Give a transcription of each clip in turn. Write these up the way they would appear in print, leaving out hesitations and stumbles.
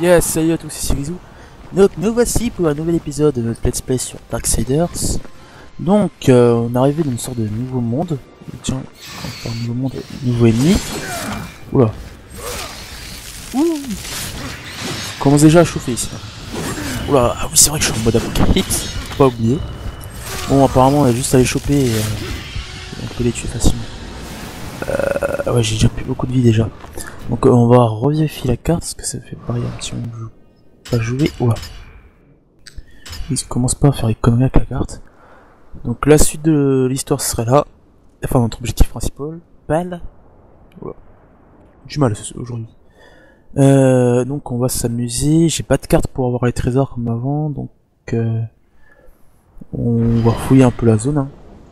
Yes, salut à tous, ici Rizou. Donc nous voici pour un nouvel épisode de notre let's play sur Darksiders. Donc on est arrivé dans une sorte de nouveau monde. Tiens, quand on parle de nouveau monde, nouveau ennemi. Oula. Ouh. Commence déjà à chauffer ici. Oula, ah oui c'est vrai que je suis en mode apocalypse, faut pas oublier. Bon apparemment on a juste à les choper et on peut les tuer facilement. Ouais j'ai déjà plus beaucoup de vie déjà. Donc on va revérifier la carte parce que ça fait pareil un petit moment que je joue pas jouer. Ouah. Il commence pas à faire les conneries avec la carte. Donc la suite de l'histoire serait là. Enfin notre objectif principal. Ouah. Du mal aujourd'hui. Donc on va s'amuser. J'ai pas de carte pour avoir les trésors comme avant. Donc on va fouiller un peu la zone. Hein.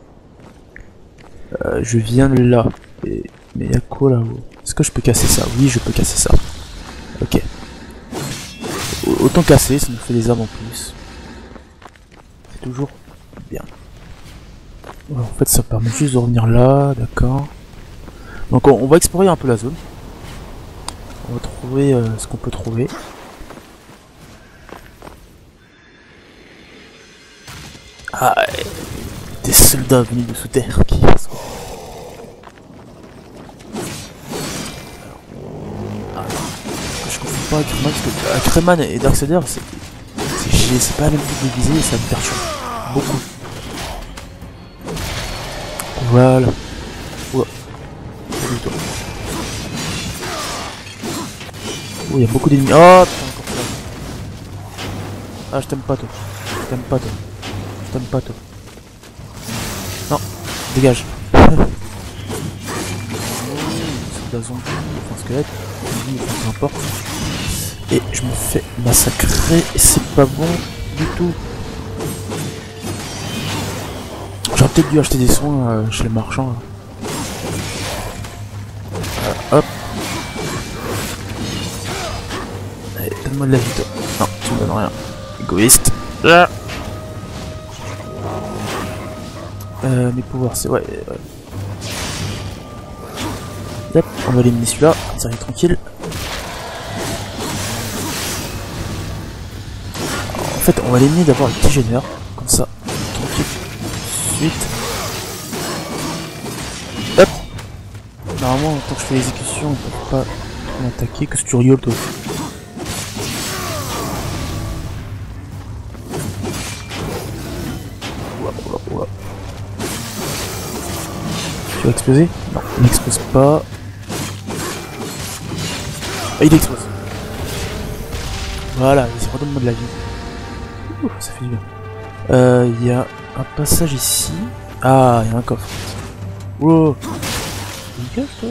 Je viens de là. Mais y'a quoi là-haut? Est-ce que je peux casser ça? Oui, je peux casser ça. Ok. Autant casser, ça nous fait des armes en plus. C'est toujours bien. Ouais, en fait, ça permet juste de revenir là, d'accord. Donc on va explorer un peu la zone. On va trouver ce qu'on peut trouver. Ah, des soldats venus de sous terre qui... Je confonds pas avec Rayman parce que Rayman et Darksiders c'est pas la même type de visée et ça me perturbe beaucoup. Voilà. Ouais. Toi. Oh, il y a beaucoup d'ennemis. Oh putain, encore ça. Ah, je t'aime pas toi. Je t'aime pas toi. Je t'aime pas toi. Non, dégage. Soldat zombie, enfin squelette, peu importe. Et je me fais massacrer et c'est pas bon du tout. J'aurais peut-être dû acheter des soins chez les marchands. Hop. Allez, donne-moi de la vie toi. Non, tu me donnes rien. Égoïste. Mes pouvoirs, c'est... Ouais. Hop, on va éliminer celui-là, ça va être tranquille. En fait, on va l'éliminer d'abord le petit gêneur, comme ça, tranquille. Ensuite. Hop. Normalement, tant que je fais l'exécution, on peut pas m'attaquer, que ce que tu rigoles toi. Oula. Tu vas exploser? Non, il n'explose pas. Ah, il explose. Voilà, il redonne-moi de la vie. Ouh, ça fait du bien. Il y a un passage ici. Ah, il y a un coffre. Wow. Dégage toi.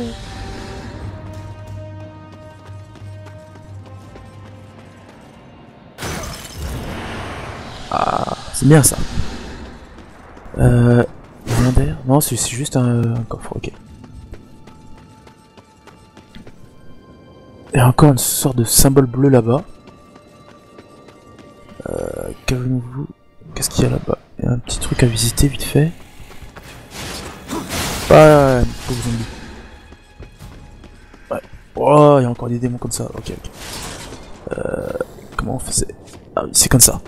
Ah, c'est bien ça. Rien d'air? Non, c'est juste un coffre, ok. Il y a encore une sorte de symbole bleu là-bas. Qu'avons-nous? Qu'est-ce qu'il y a là-bas? Il y a un petit truc à visiter vite fait. Ah, pauvre zombie. Ouais. Oh, il y a encore des démons comme ça. Ok. Comment on faisait? Ah oui, c'est comme ça.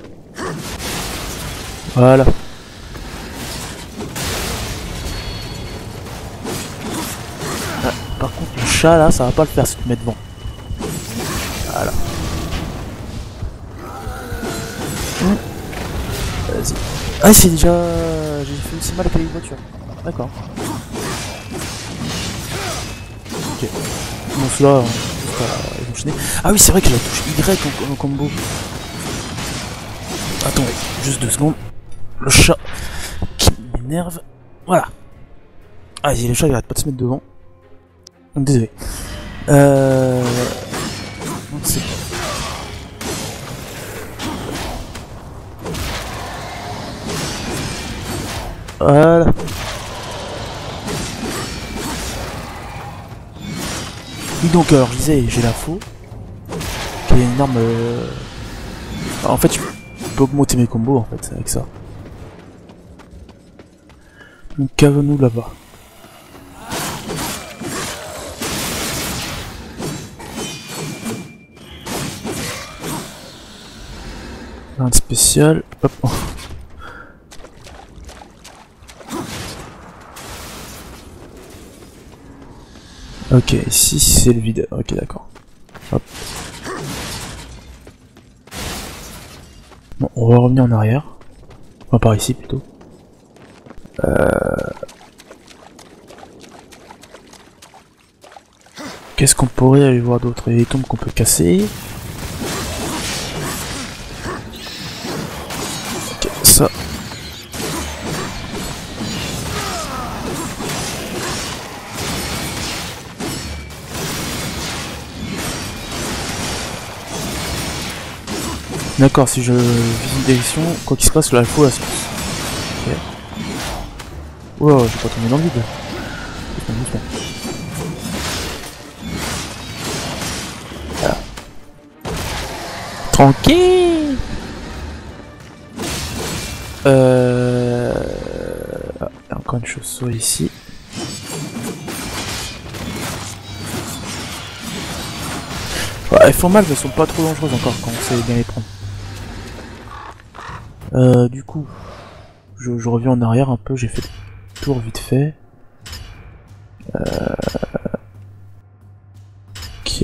Voilà. Ah, par contre, le chat là, ça va pas le faire si tu te mets devant. Voilà. Vas-y. Ah, c'est déjà... J'ai fait aussi mal avec les voitures. D'accord. Ok. Bon, celui-là, on va enchaîner. Ah oui, c'est vrai que j'ai la touche Y en combo. Attends, juste 2 secondes. Le chat qui m'énerve. Voilà. Ah, le chat il arrête pas de se mettre devant. Donc, désolé. Donc, c'est... Voilà. Oui donc alors je disais j'ai la faux. Qui est une arme en fait je peux augmenter mes combos en fait avec ça. Donc qu'avons-nous là-bas? Rien de spécial. Hop. Ok, ici c'est le vide. Ok, d'accord. Hop. Bon, on va revenir en arrière. Enfin, par ici plutôt. Qu'est-ce qu'on pourrait aller voir d'autre? Il y a des tombes qu'on peut casser. Ok, ça. D'accord, si je visite une direction, quoi qu'il se passe, là, il faut la source. Ok. Wow, je vais pas tomber dans le vide. Doucement. Voilà. Tranquille. Ah, il y a encore une chauve-souris ici. Ouais, elles font mal, mais elles sont pas trop dangereuses encore quand on sait bien les prendre. Du coup, je reviens en arrière un peu, j'ai fait le tour vite fait. Ok.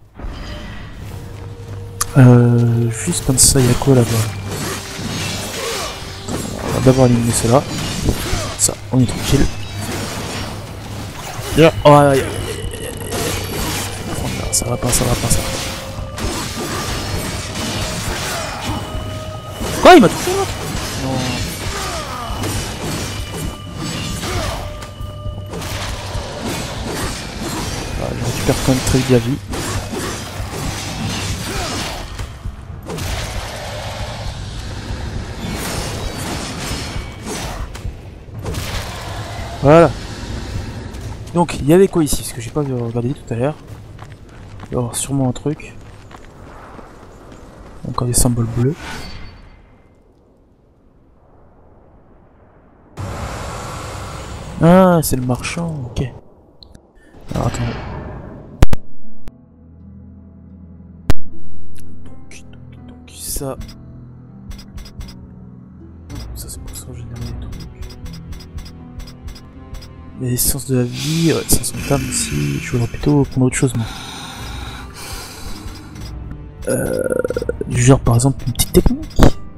Juste comme ça, il y a quoi là-bas? On va d'abord éliminer cela. Ça, on est tranquille. Là, oh, ça va pas. Quoi, il m'a touché l'autre? Non. Ah, je récupère quand même très vite la vie. Voilà. Donc, il y avait quoi ici? Parce que j'ai pas regardé tout à l'heure. Il va y avoir sûrement un truc. Encore des symboles bleus. Ah, c'est le marchand, ok. Alors, attends. Donc ça... Ça c'est pour ça générer des trucs. Il y a l'essence de la vie, ouais, ça sont femmes ici, je voudrais plutôt prendre autre chose moi. Du genre par exemple une petite technique.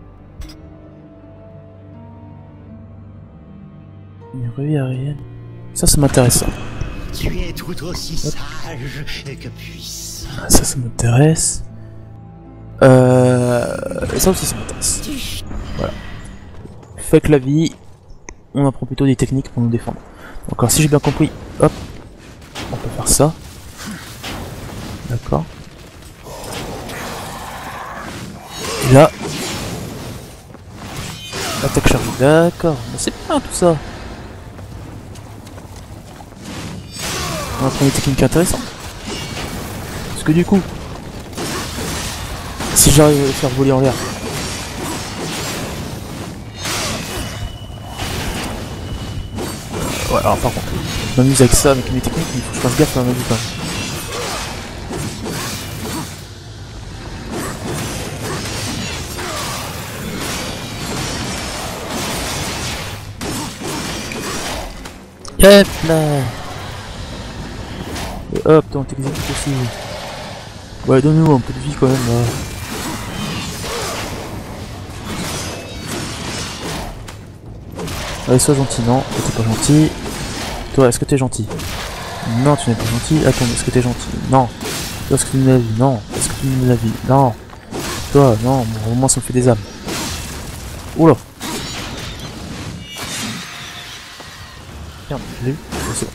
Une rue aérienne. Ça m'intéresse ça. Tu es tout aussi sage que puissant. Ah, ça m'intéresse. Et ça aussi ça m'intéresse. Voilà. Fait que la vie, on apprend plutôt des techniques pour nous défendre. Donc alors si j'ai bien compris, hop, on peut faire ça. D'accord. Et là, attaque chargée. D'accord. C'est bien tout ça. On apprend des techniques intéressantes. Parce que du coup, si j'arrive à le faire voler en l'air, ouais, alors par contre, je m'amuse avec ça, avec mes techniques, mais il faut que je fasse gaffe à ma vie quand même. Hop là. Et hop, on t'exécute aussi. Ouais, donne-nous un peu de vie quand même là. Allez, sois gentil, non, t'es pas gentil. Toi, est-ce que t'es gentil? Non, tu n'es pas gentil. Attends, est-ce que t'es gentil? Non. Toi, est-ce que tu me donnes la vie? Non. Est-ce que tu me donnes la vie? Non. Toi, non, bon, au moins ça me fait des âmes. Oula. Merde, je l'ai eu. C'est bon.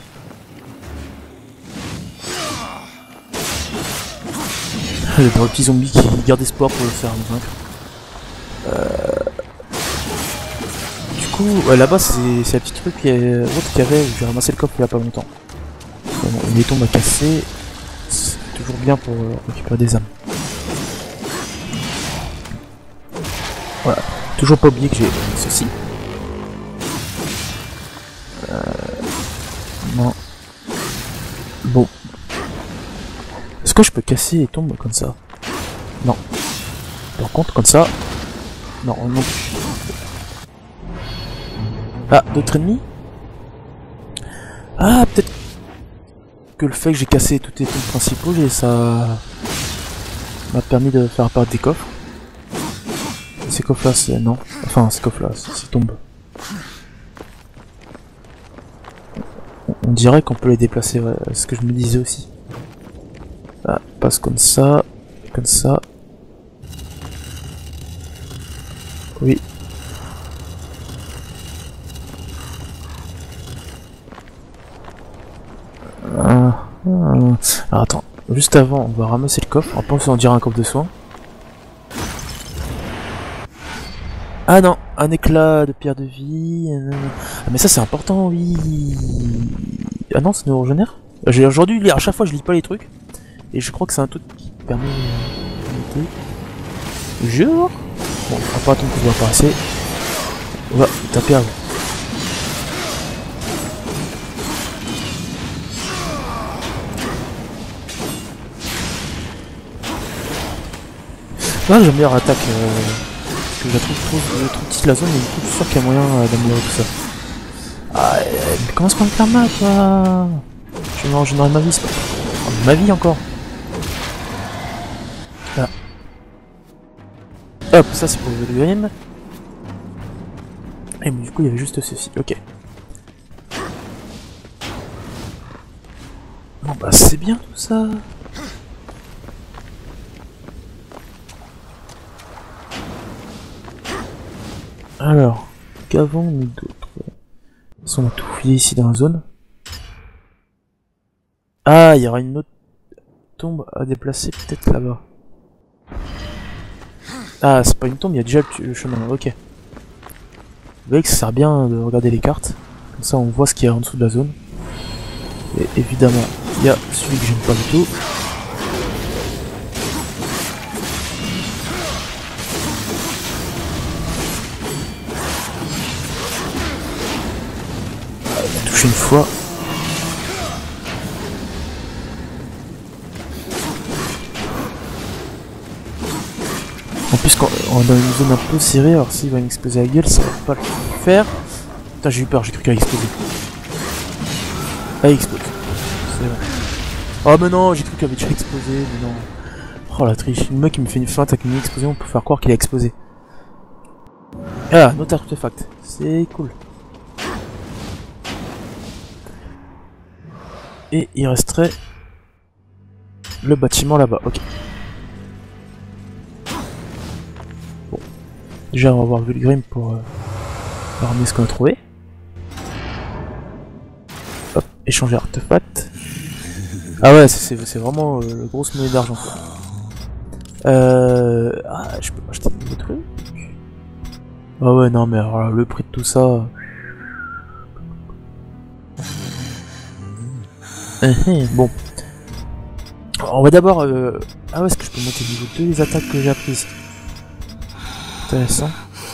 Les petits zombies qui gardent espoir pour le faire nous vaincre. Du coup, ouais, là-bas c'est la petite truc qu'il y avait où j'ai ramassé le coffre il y a pas longtemps. Bon, les tombes à casser, c'est toujours bien pour récupérer des âmes. Voilà, toujours pas oublier que j'ai ceci. Non. Bon. Est-ce que je peux casser les tombes comme ça? Non. Par contre, comme ça, Non, non. Ah, d'autres ennemis? Ah, peut-être que le fait que j'ai cassé tous les trucs principaux, ça m'a permis de faire apparaître des coffres. Ces coffres là, c'est... non. Enfin, ces coffres là, c'est tombe. On dirait qu'on peut les déplacer, ouais, c'est ce que je me disais aussi. Ah, passe comme ça, comme ça. Oui. Alors attends, juste avant, on va ramasser le coffre. On pense en dire un coffre de soins. Ah non, un éclat de pierre de vie. Ah mais ça c'est important, oui. Ah non, ça nous régénère. J'ai aujourd'hui lu, à chaque fois je lis pas les trucs. Et je crois que c'est un truc qui permet de... Genre. Bon, on va pas attendre qu'on voit passer. On va taper avant. Ah, j'aime bien l'attaque. Que je la trouve trop petite la zone, mais du coup je suis sûr qu'il y a moyen d'améliorer tout ça. Ah, mais commence par le karma, toi. Je vais régénérer ma vie, c'est pas... ma vie encore. Là. Hop, ça c'est pour le game. Et du coup il y avait juste ceci, ok. Bon bah c'est bien tout ça. Alors, qu'avons-nous d'autre? On a tout fouillé ici dans la zone. Ah, il y aura une autre tombe à déplacer peut-être là-bas. Ah, c'est pas une tombe, il y a déjà le chemin, ok. Vous voyez que ça sert bien de regarder les cartes. Comme ça on voit ce qu'il y a en dessous de la zone. Et évidemment, il y a celui que j'aime pas du tout. Touché une fois. En plus, quand on est dans une zone un peu serrée, alors s'il va m'exploser la gueule, ça va pas le faire. Putain, j'ai eu peur, j'ai cru qu'elle allait exploser. Ah, il explose. C'est bon. Oh, mais non, j'ai cru qu'elle avait déjà explosé, mais non. Oh la triche, le mec qui me fait une feinte avec une explosion, on peut faire croire qu'il a explosé. Ah, notre artefact, c'est cool. Et il resterait le bâtiment là-bas, ok. Bon. Déjà on va voir Vulgrim pour ramener ce qu'on a trouvé. Hop, échanger artefact. Ah ouais, c'est vraiment le grosse monnaie d'argent. Ah, je peux m'acheter des trucs. Ah ouais, non mais alors là, le prix de tout ça... Bon. On va d'abord... Ah ouais, est-ce que je peux monter niveau 2 les attaques que j'ai apprises? Intéressant.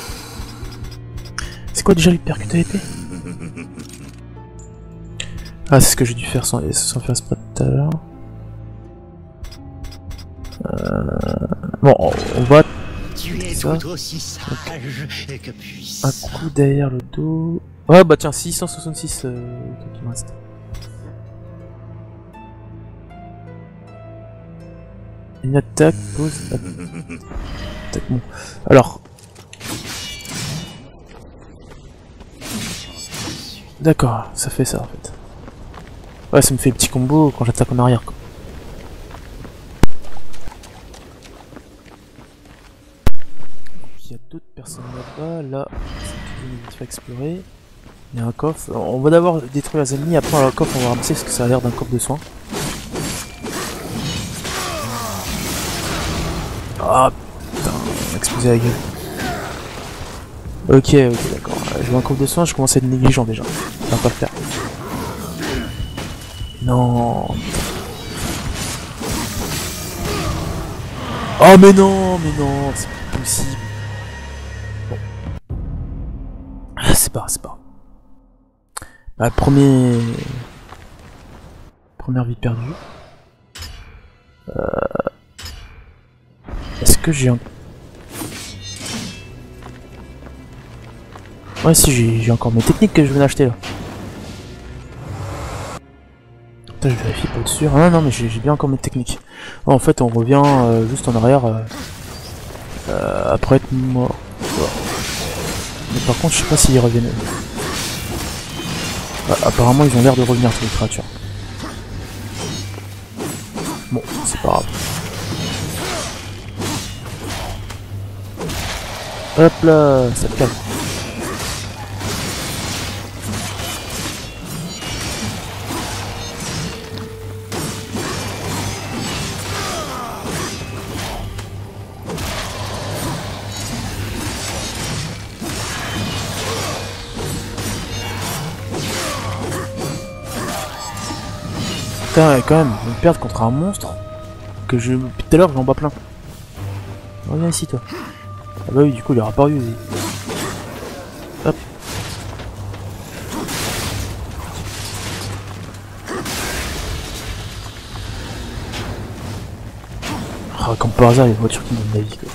C'est quoi déjà l'hypercute à épée? Ah, c'est ce que j'ai dû faire sans faire exprès tout à l'heure. Bon, on va... Tu es ça. tout aussi sage que puissant. Un coup derrière le dos... Ouais, bah tiens, 666 qui me reste. Une attaque, pause, attaque, bon. Alors... D'accord, ça fait ça en fait. Ouais, ça me fait le petit combo quand j'attaque en arrière quoi. Il y a d'autres personnes là-bas, là, c'est une vite fait explorer. Il y a un coffre, on va d'abord détruire les ennemis, après le coffre on va ramasser parce que ça a l'air d'un coffre de soins. Ah putain, on a explosé la gueule. Ok, d'accord. Je veux un coffre de soins, je commence à être négligent déjà. Ça va pas le faire. Non. Oh mais non, c'est pas possible. Bon. Ah, c'est pas. Bah, première vie perdue. Est-ce que j'ai un... Ouais, si, j'ai encore mes techniques que je viens d'acheter là. Attends, je vérifie pour être sûr. Ah non, mais j'ai bien encore mes techniques. Oh, en fait, on revient juste en arrière après être mort. Voilà. Mais par contre, je sais pas s'ils reviennent. Apparemment, ils ont l'air de revenir, toutes les créatures. Bon, c'est pas grave. Hop là, ça te calme. Putain, quand même, je vais me perdre contre un monstre que je... Depuis tout à l'heure, j'en bats plein. Reviens ici, toi. Ah bah oui, du coup, il est apparu. Lui. Hop. Ah, comme par hasard, il y a une voiture qui me donne la vie, quoi.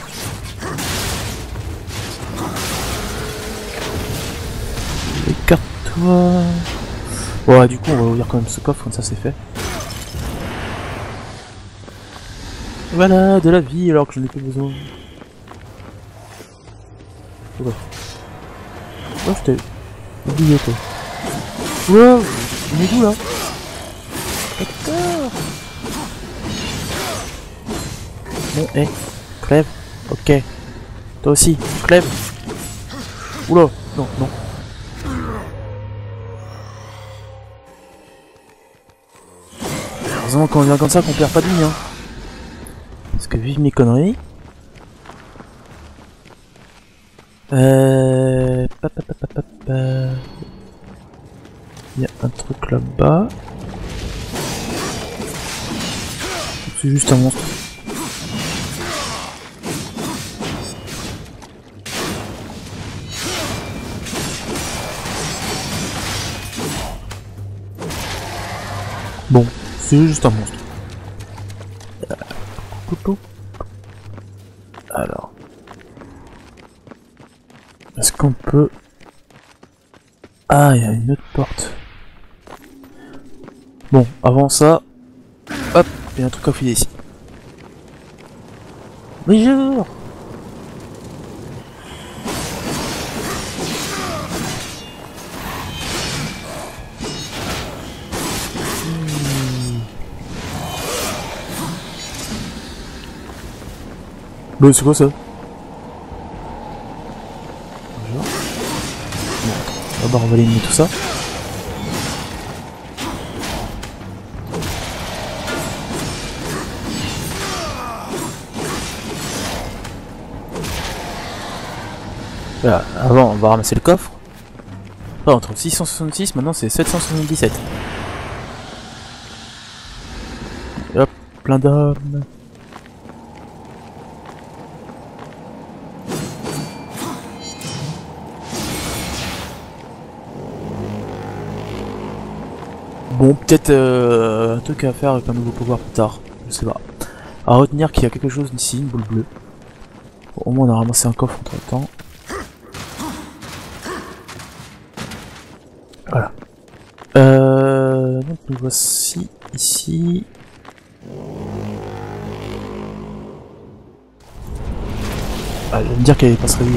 Écarte-toi. Ouais, du coup, on va ouvrir quand même ce coffre, comme ça, c'est fait. Voilà, de la vie alors que je n'ai plus besoin. Ouais. Oh, je t'ai oublié toi. Wow, on est d'où là? D'accord. Bon, crève. Ok. Toi aussi, crève. Oula, non, non. Heureusement quand on vient comme ça qu'on perd pas de vie, hein. Parce que vive mes conneries. Il y a un truc là-bas. C'est juste un monstre. Bon, c'est juste un monstre. Alors. Est-ce qu'on peut... Ah, il y a une autre porte. Bon, avant ça... Hop, il y a un truc à filer ici. Bonjour. Bon, c'est quoi ça? Bonjour. Bon, d'abord on va éliminer tout ça. Voilà, avant on va ramasser le coffre. Ah, entre 666, maintenant c'est 777. Et hop, plein d'hommes. Bon, peut-être un truc à faire avec un nouveau pouvoir plus tard, je sais pas. À retenir qu'il y a quelque chose ici, une boule bleue. Bon, au moins on a ramassé un coffre entre temps. Voilà. Donc nous voici ici. Ah, je vais me dire qu'elle pas se réveiller.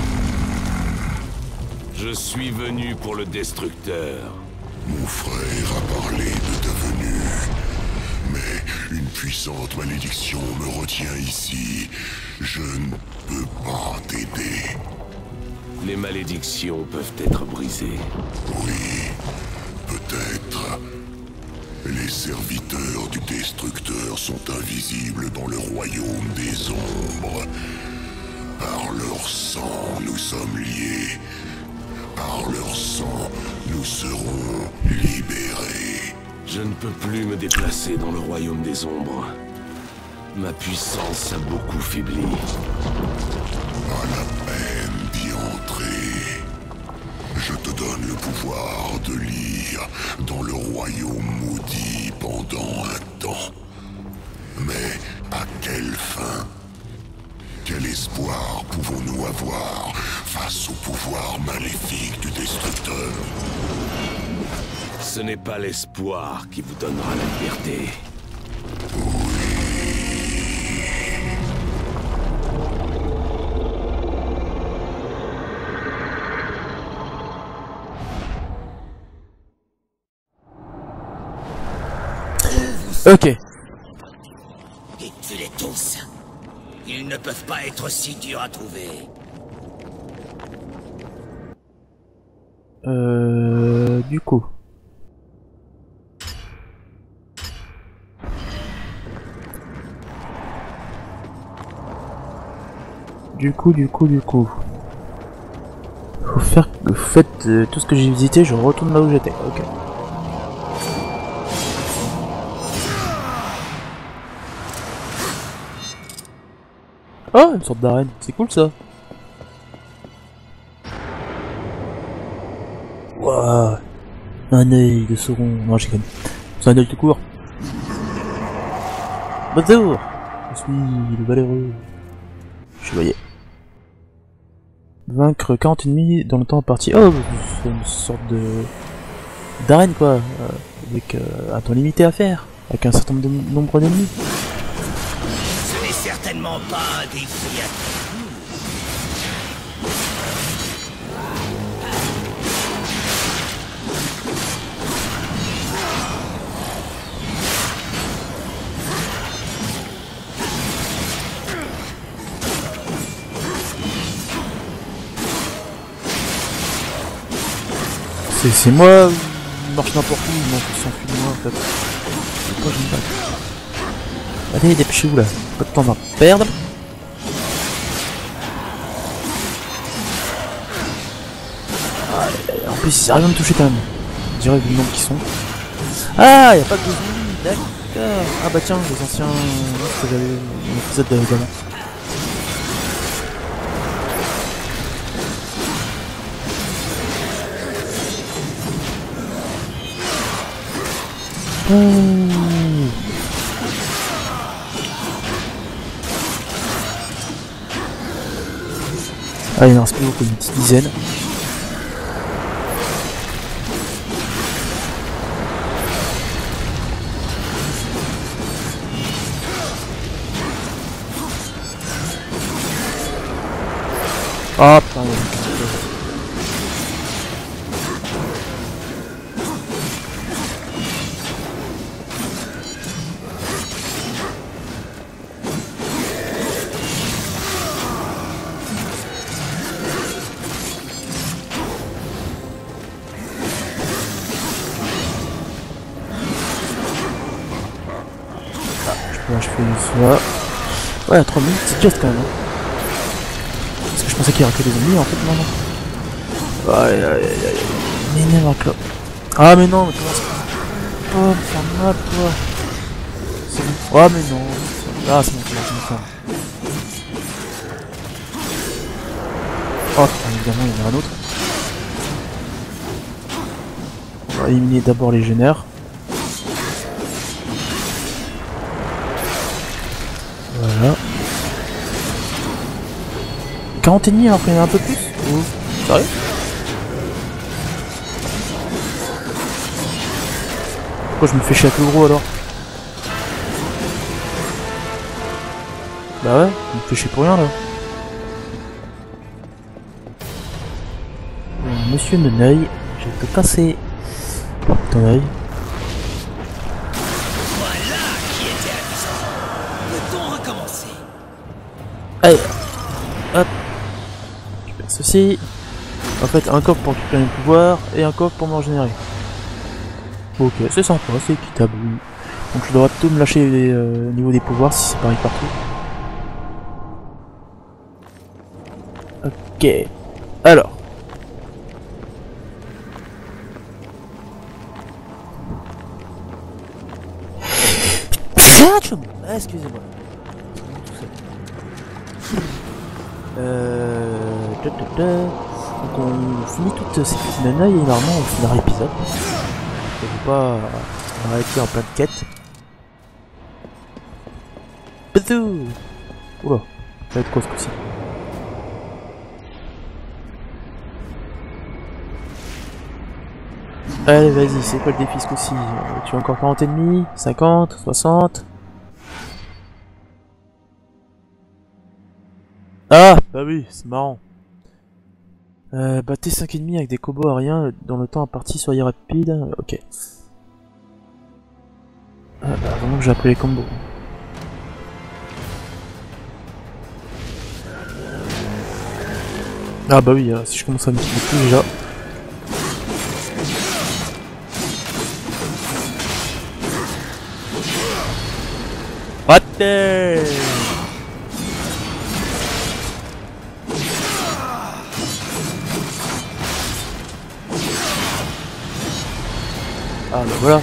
Je suis venu pour le destructeur. Mon frère a parlé de ta venue, mais une puissante malédiction me retient ici. Je ne peux pas t'aider. Les malédictions peuvent être brisées. Oui, peut-être. Les serviteurs du destructeur sont invisibles dans le royaume des ombres. Par leur sang, nous sommes liés. Par leur sang, nous serons libérés. Je ne peux plus me déplacer dans le royaume des ombres. Ma puissance a beaucoup faibli. Pas la peine d'y entrer. Je te donne le pouvoir de lire dans le royaume maudit pendant un temps. Mais à quelle fin? Quel espoir pouvons-nous avoir face au pouvoir maléfique du destructeur. Ce n'est pas l'espoir qui vous donnera la liberté. Ok. Et tuez-les tous. Ils ne peuvent pas être si durs à trouver. Du coup. Du coup. Vous faites tout ce que j'ai visité, je retourne là où j'étais. Ok. Oh, une sorte d'arène, c'est cool ça. Waouh, un œil de Sauron. Non, j'ai quand même. C'est un œil tout court. Bonjour, je suis le valeureux chevalier. Vaincre 40 ennemis dans le temps imparti. Oh, c'est une sorte de d'arène quoi, avec un temps limité à faire, avec un certain nombre d'ennemis. Ce n'est certainement pas un défi à C'est moi, il marche n'importe où, il s'enfuit de moi en fait. C'est pas génial. Allez, dépêchez-vous là, pas de temps à perdre. Ah, en plus, il a rien de toucher quand même. On dirait vu le nombre qui sont. Ah, y'a pas de zombies, d'accord. Ah bah tiens, les anciens. Que j'avais l'épisode d'avant. Ah, il en reste plus beaucoup, une petite dizaine. Ah putain, là, je fais une fois. Ouais, à 3 minutes, c'est juste quand même. Hein. Parce que je pensais qu'il y aurait que des ennemis, en fait, non, non. Aïe, aïe, aïe, aïe. M'énerve un clope. Ah, mais non, mais comment c'est pas. Oh, ferme là, toi. C'est bon. Oh, mais non. Ah, c'est bon, c'est bon. Oh, putain, évidemment, il y en a un autre. On va éliminer d'abord les génères. Voilà. 40 ennemis alors qu'il y en a un peu plus. Oh, sérieux? Pourquoi je me fais chier avec le gros alors? Bah ouais, je me fais chier pour rien là. Monsieur Neneuil, je vais te casser ton œil. Voilà qui était amusant. Peut-on recommencer? Allez, hop, je fais ceci. En fait, un coffre pour récupérer le pouvoir et un coffre pour me régénérer. Ok, c'est sympa, c'est équitable. Oui. Donc je devrais plutôt me lâcher au niveau des pouvoirs si c'est pareil partout. Ok, alors. Ah, excusez-moi. Donc on finit toutes ces petites nanas et normalement on finira l'épisode. Je ne veux pas m'arrêter en plein de quêtes. Bzou. Oula, ça va être quoi ce coup-ci? Allez, vas-y, c'est quoi le défi ce coup-ci? Tu as encore 40 ennemis? 50? 60? Ah! Bah oui, c'est marrant. Battez 5 ennemis avec des combos aériens dont le temps imparti soit rapide. Ok. Ah bah, vraiment que j'ai appris les combos. Ah bah oui, si je commence à me mettre plus déjà. Raté. Ah bah voilà.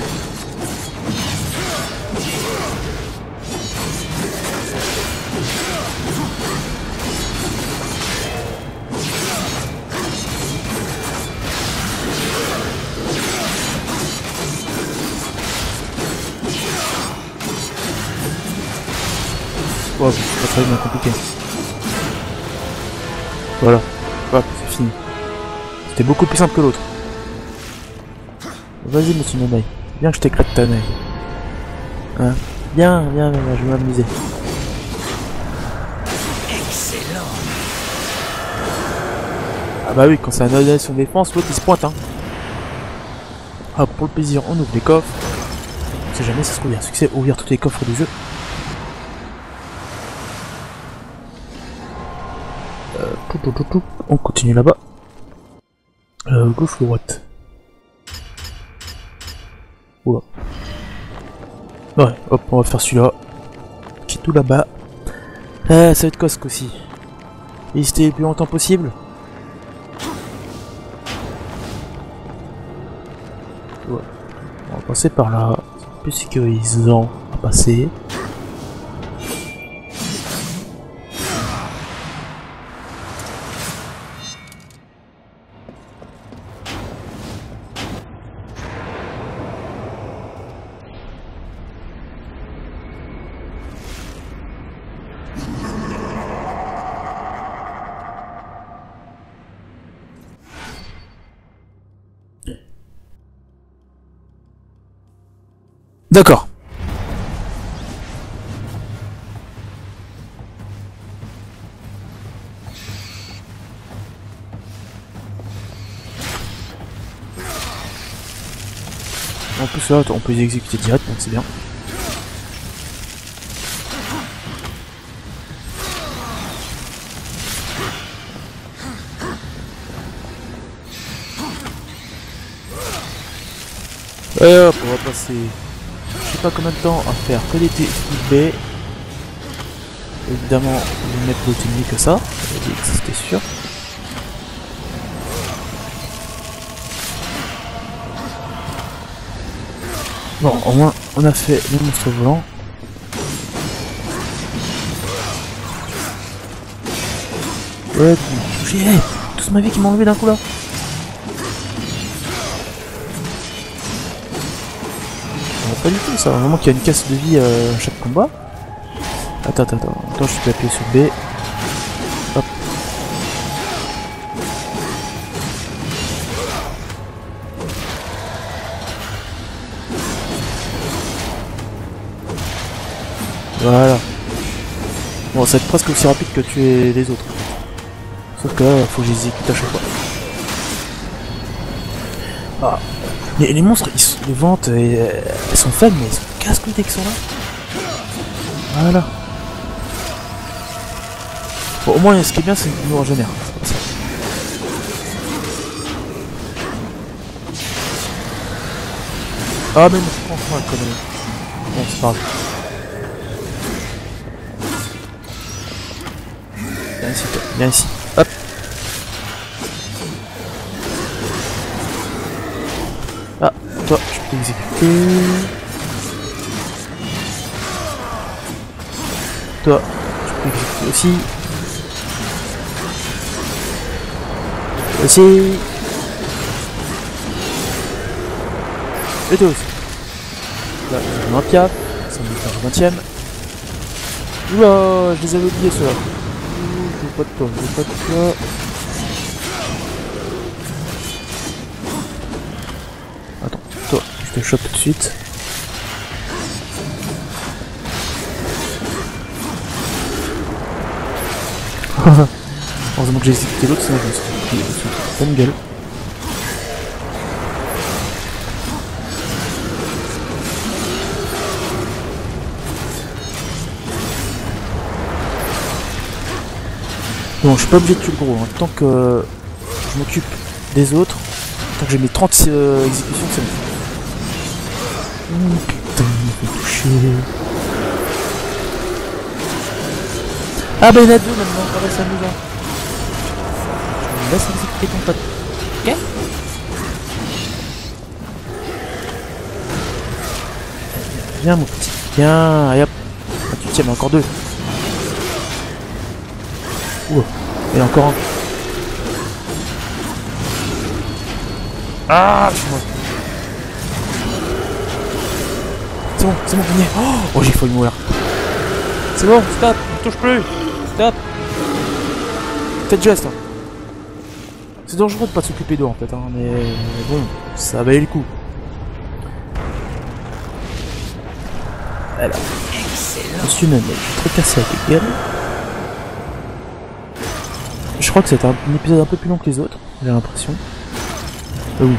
Wow, c'est pas très bien compliqué. Voilà. Hop, c'est fini. C'était beaucoup plus simple que l'autre. Vas-y, monsieur Nonaï. Viens que je t'éclate ta neige. Hein? Viens, je vais m'amuser. Excellent. Ah bah oui, quand c'est un OD sur défense, l'autre il se pointe, hein. Ah, pour le plaisir, on ouvre les coffres. On sait jamais, ça se trouve, il y a un succès, ouvrir tous les coffres du jeu. On continue là-bas. Gauche ou droite? Oula. Ouais, hop, on va faire celui-là. Qui est tout là-bas. Ah, ça va être quoi ce coup-ci? Rester le plus longtemps possible. Ouais. On va passer par là. C'est plus sécurisant à passer. D'accord. En plus là, on peut les exécuter direct, donc c'est bien. Et hop, on va passer, je sais pas combien de temps à faire que des TB. Évidemment, on va mettre l'autre ennemi que ça, c'était sûr. Bon, au moins, on a fait le monstre volant. Ouais, touché, toute ma vie qui m'a enlevé d'un coup là. Pas du tout ça, vraiment qu'il y a une casse de vie à chaque combat. Attends, je peux appuyer sur B. Hop. Voilà. Bon, ça va être presque aussi rapide que tuer les autres. Sauf que là, faut que je les exécute à chaque fois. Ah. Les monstres, les ventes, elles sont faibles, mais ils sont casse-couilles dès qu'ils sont là. Voilà. Bon, au moins, ce qui est bien, c'est qu'ils nous régénèrent. Ah, mais non, franchement, la connerie. Bon, c'est pas grave. Viens ici, toi. Viens ici. Hop. Ah, toi, je peux t'exécuter. Toi, je peux t'exécuter aussi. Aussi. Et toi aussi. Là, j'ai un piaf. Ça me fait un 20ème. Oula, je les avais oubliés ceux-là. Je veux pas de toi, je veux pas de toi. le chope tout de suite. Heureusement que j'ai exécuté l'autre, sinon je me serais pris une bonne gueule. Bon, je suis pas obligé de tuer le gros, hein. Tant que je m'occupe des autres, tant que j'ai mes 30 exécutions, c'est bon. Putain, il m'a fait toucher. Ah bah il y en a deux maintenant, ça va, c'est amusant. Je me laisse exécuter ton pote. Ok? Viens mon petit, viens, et hop. Ah, tu tiens, mais encore deux. Ouh, il y en a encore un. Ah, suis-moi. C'est bon, on y est. Oh, j'ai failli mourir. C'est bon, stop, ne touche plus. Stop. Faites geste. Hein. C'est dangereux de pas s'occuper d'eux en fait, hein, mais bon, ça valait le coup. Alors, monsieur Nanek, très cassé avec les gueules. Je crois que c'est un épisode un peu plus long que les autres, j'ai l'impression. Oui.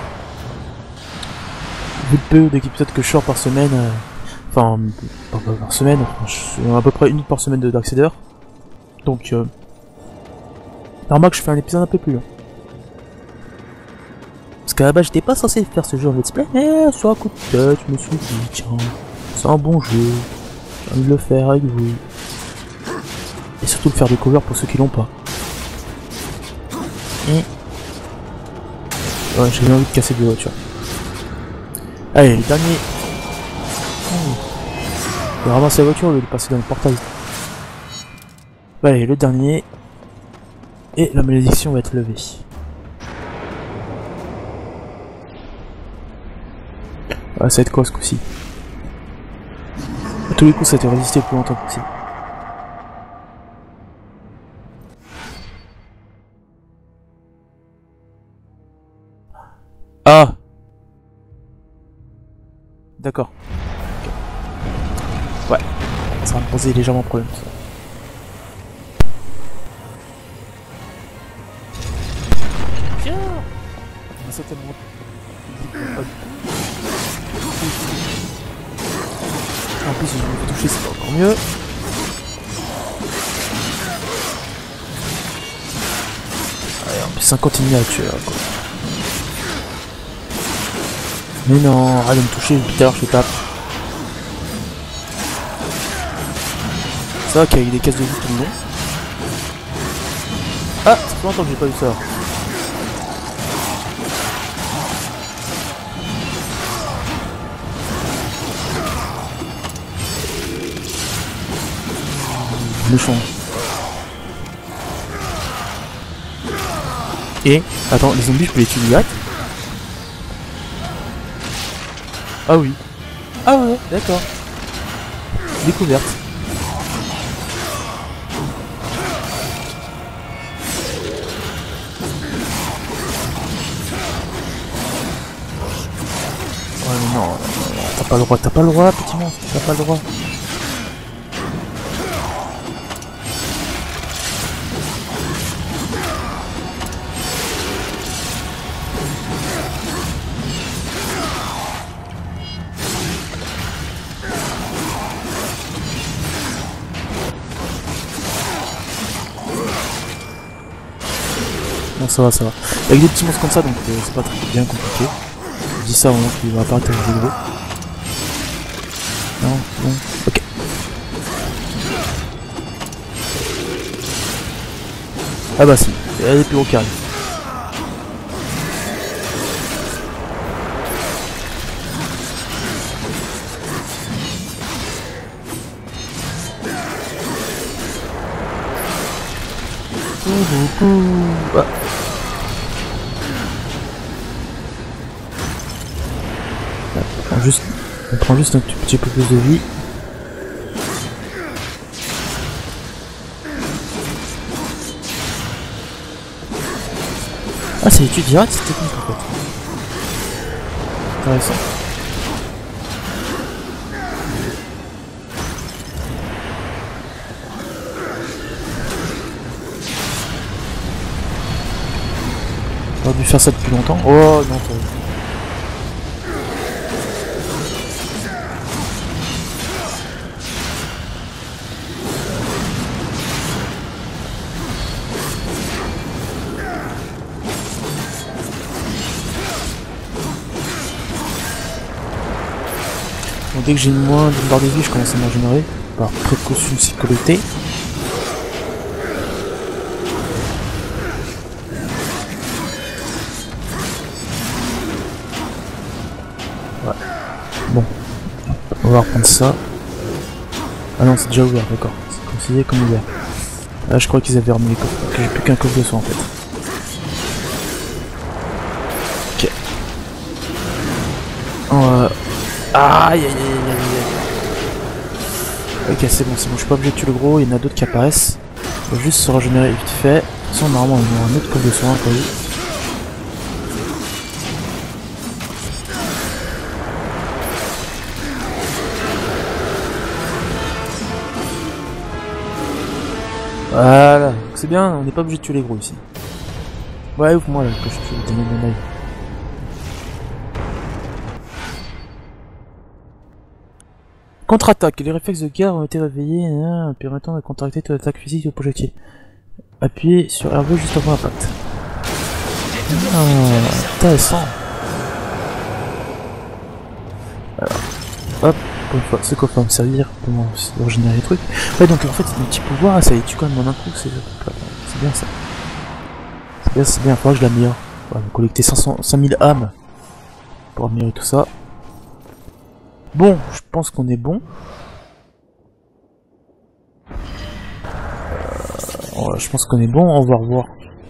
Vu le peu d'épisodes que je sors par semaine, enfin, pas par semaine, enfin, je suis à peu près une par semaine de Darksider. Donc, normal que je fais un épisode un peu plus long. Parce qu'à la base, j'étais pas censé faire ce genre de let's play, mais sur un coup de tête, je me suis dit, tiens, c'est un bon jeu, j'ai envie de le faire avec vous. Et surtout le faire découvrir pour ceux qui l'ont pas. Et... ouais, j'ai envie de casser des voitures. Allez, le dernier. Je vais ramasser la voiture au lieu de passer dans le portail. Allez, le dernier. Et la malédiction va être levée. Ah, ça va être quoi ce coup-ci? À tous les coups, ça a été résisté le plus longtemps que possible. Ah! D'accord. Okay. Ouais. Ça va me poser légèrement problème. Ça. Tiens! C'est tellement... En plus, si je me fais toucher, c'est encore mieux. Allez, en plus, ça continue à tuer, quoi. Mais non, arrête de me toucher, depuis tout à l'heure je te tape. C'est vrai qu'il y a des cases de vie tout le long. Ah, ça fait longtemps que j'ai pas vu ça. Méchant. Et, attends, les zombies je peux les tuer direct? Ah oui. Ah ouais, d'accord. Découverte. Ouais mais non, t'as pas le droit, petit monstre, t'as pas le droit. Bon, ça va, ça va. Avec des petits monstres comme ça, donc c'est pas très bien compliqué. Je dis ça au moment qu'il va apparaître avec des gros. Non, bon, ok. Ah bah si, il y a des plus gros qui arrivent. Ah. On prend juste un petit peu plus de vie. Ah, c'est l'étude directe, cette technique en fait. Intéressant. J'aurais dû faire ça depuis longtemps. Oh non, bon, dès que j'ai moins d'une barre de vie, je commence à me régénérer par précaution de sécurité. Ouais. Bon, on va reprendre ça. Ah non, c'est déjà ouvert, d'accord. C'est considéré comme ouvert. Là, je crois qu'ils avaient remis les coffres, que j'ai plus qu'un coffre de soin en fait. Ok. Aïe aïe aïe aïe aïe. Ok, c'est bon, je suis pas obligé de tuer le gros, il y en a d'autres qui apparaissent. Il faut juste se régénérer vite fait. De toute façon, normalement, ils ont un autre coffre de soin, quoi. Voilà, c'est bien, on n'est pas obligé de tuer les gros ici. Ouais, ouvre-moi là, que je tue les nanai. Contre-attaque, les réflexes de guerre ont été réveillés, permettant de contracter toute attaque physique au projectile. Appuyez sur RV juste avant l'impact. Ah, intéressant. Alors, hop, pour une fois, ce coffre va me servir pour régénérer les trucs. Ouais, donc en fait, mes petits pouvoirs, ça les tue quand même en un coup, c'est bien ça. C'est bien, il faudra que je l'améliore. On va collecter 5000 âmes pour améliorer tout ça. Bon, je pense qu'on est bon. Je pense qu'on est bon, on va revoir.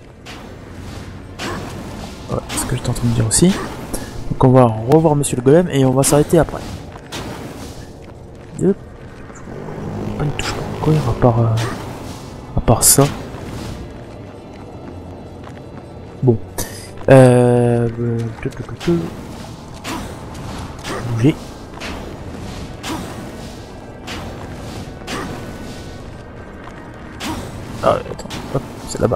Voilà, c'est ce que j'étais en train de dire aussi. Donc on va revoir Monsieur le Golem et on va s'arrêter après. Hop. Pas une touche pour courir à part ça. Bon. Bouger. Ah attends, hop, c'est là-bas.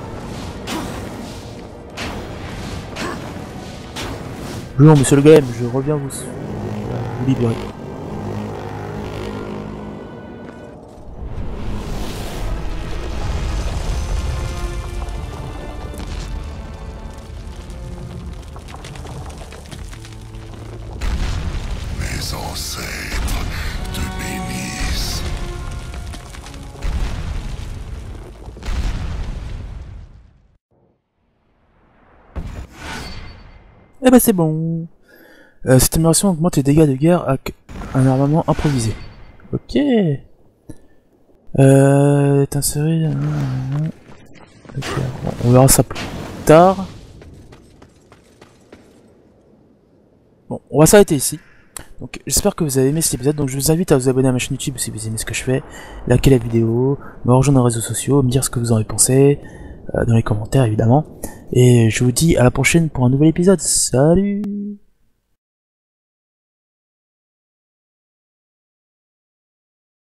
Bonjour Monsieur le Golem, je reviens vous libérer. Mes ancêtres te bénissent. Eh ben c'est bon. Cette amélioration augmente les dégâts de guerre avec un armement improvisé. Ok. Est inséré. Ok, bon, on verra ça plus tard. Bon, on va s'arrêter ici. Donc j'espère que vous avez aimé cet épisode. Donc je vous invite à vous abonner à ma chaîne YouTube si vous aimez ce que je fais, liker la vidéo, me rejoindre dans les réseaux sociaux, me dire ce que vous en avez pensé, dans les commentaires évidemment. Et je vous dis à la prochaine pour un nouvel épisode. Salut!